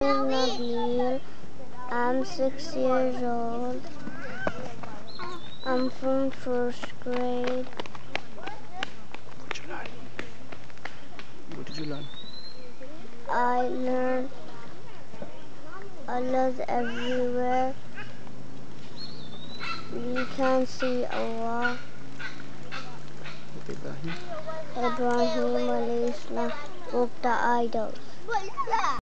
Nabil. I'm 6 years old. I'm from first grade. What you learn? What did you learn? I learned Allah's everywhere. We can see Allah. With Ibrahim? Ibrahim alayhi salam broke the idols.